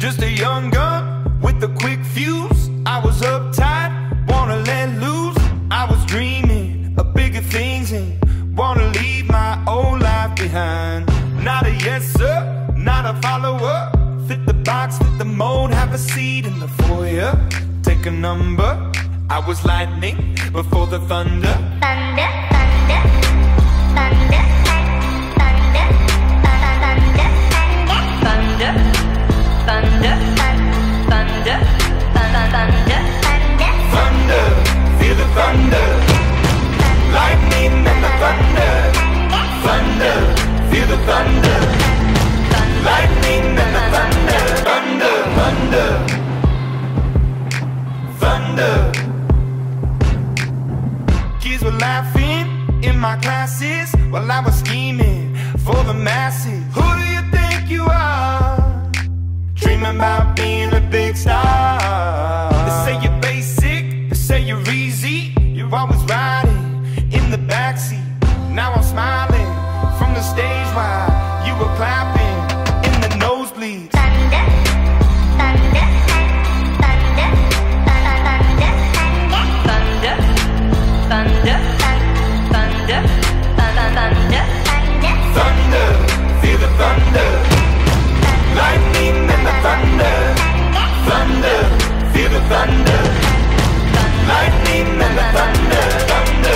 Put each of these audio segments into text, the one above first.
Just a young gun with a quick fuse. I was uptight, wanna let loose. I was dreaming of bigger things and wanna leave my old life behind. Not a yes sir, not a follower. Fit the box, fit the mold, have a seat in the foyer. Take a number. I was lightning before the thunder. Thunder, thunder, thunder, thunder, thunder, thunder, thunder, thunder, thunder, thunder, feel the thunder. Lightning and the thunder. Thunder, feel the thunder. Lightning and the thunder. Thunder, thunder, thunder. Kids were laughing in my classes while I was scheming for the masses. Who do you think you are? Dreaming about being a big star. They say you're basic, they say you're easy. You're always riding in the backseat. Now I'm smiling from the stage while you were clapping in the nosebleeds. thunder, thunder, thunder, thunder, thunder, thunder, thunder, thunder, Thunder, feel the thunder. Lightning and the thunder. Thunder, feel the thunder. Lightning and the thunder. Thunder.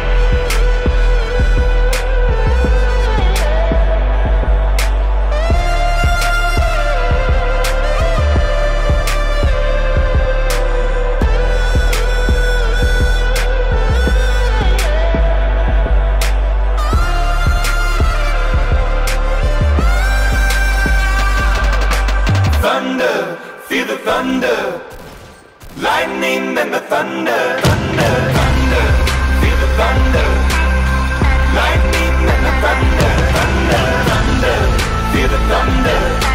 Thunder, feel the thunder. Lightning and the thunder. Thunder, thunder, feel the thunder. Lightning and the thunder. Thunder, thunder, feel the thunder.